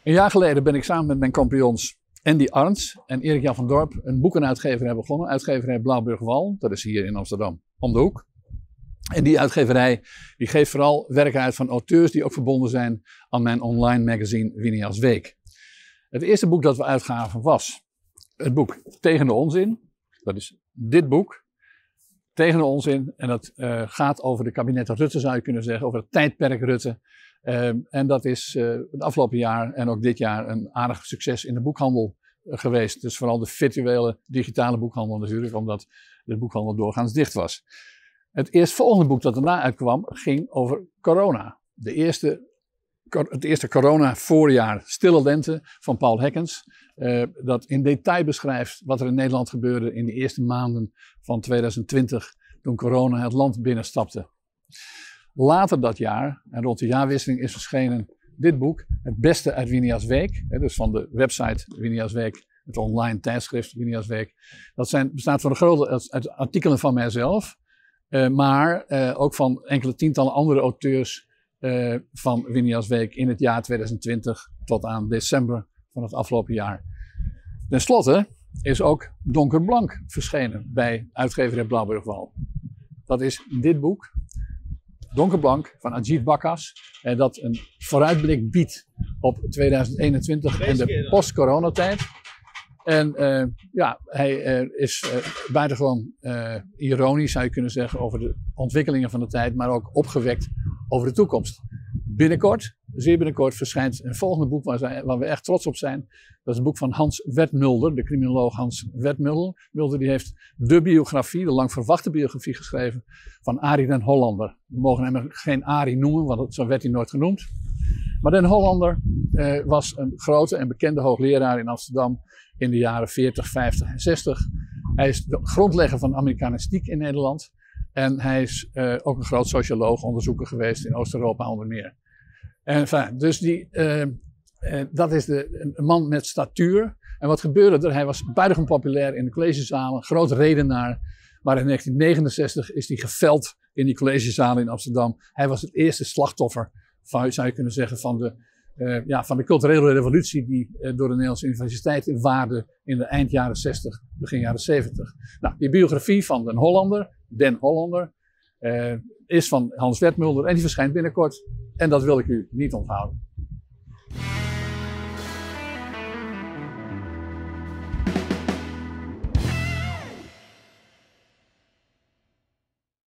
Een jaar geleden ben ik samen met mijn compagnons Andy Arns en Erik-Jan van Dorp een boekenuitgeverij begonnen. Uitgeverij Blauwburg-Wal, dat is hier in Amsterdam om de hoek. En die uitgeverij die geeft vooral werk uit van auteurs die ook verbonden zijn aan mijn online magazine Winias Week. Het eerste boek dat we uitgaven was het boek Tegen de Onzin. Dat is dit boek, Tegen de Onzin. En dat gaat over de kabinetten Rutte, zou je kunnen zeggen, over het tijdperk Rutte. En dat is het afgelopen jaar en ook dit jaar een aardig succes in de boekhandel geweest. Dus vooral de virtuele, digitale boekhandel natuurlijk, omdat de boekhandel doorgaans dicht was. Het eerstvolgende boek dat daarna uitkwam ging over corona. Het eerste corona-voorjaar, Stille Lente van Paul Hekkens. Dat in detail beschrijft wat er in Nederland gebeurde in de eerste maanden van 2020 toen corona het land binnenstapte. Later dat jaar, en rond de jaarwisseling, is verschenen dit boek, Het Beste uit Winias Week. Dus van de website Winias Week, het online tijdschrift Winias Week. Dat bestaat van een grote uit artikelen van mijzelf, maar ook van enkele tientallen andere auteurs van Winias Week in het jaar 2020 tot aan december van het afgelopen jaar. Ten slotte is ook Donkerblank verschenen bij uitgeverij Blauwburg-Wal. Dat is dit boek, Donkerblank van Ajit Bakas, dat een vooruitblik biedt op 2021 en de post-coronatijd. En hij is buitengewoon ironisch, zou je kunnen zeggen, over de ontwikkelingen van de tijd, maar ook opgewekt over de toekomst. Binnenkort, zeer binnenkort, verschijnt een volgende boek waar we echt trots op zijn. Dat is het boek van Hans Wertmulder, de criminoloog Hans Wertmulder. Die heeft de biografie, de lang verwachte biografie geschreven van Arie den Hollander. We mogen hem geen Arie noemen, want zo werd hij nooit genoemd. Maar den Hollander was een grote en bekende hoogleraar in Amsterdam in de jaren 40, 50 en 60. Hij is de grondlegger van Amerikanistiek in Nederland. En hij is ook een groot socioloog, onderzoeker geweest in Oost-Europa onder meer. En dus dat is een man met statuur. En wat gebeurde er? Hij was buitengewoon populair in de collegezalen, groot redenaar. Maar in 1969 is hij geveld in die collegezalen in Amsterdam. Hij was het eerste slachtoffer, zou je kunnen zeggen, van de culturele revolutie die door de Nederlandse universiteit waarde in de eind jaren 60, begin jaren 70. Nou, die biografie van Den Hollander, is van Hans Wertmulder en die verschijnt binnenkort. En dat wil ik u niet onthouden.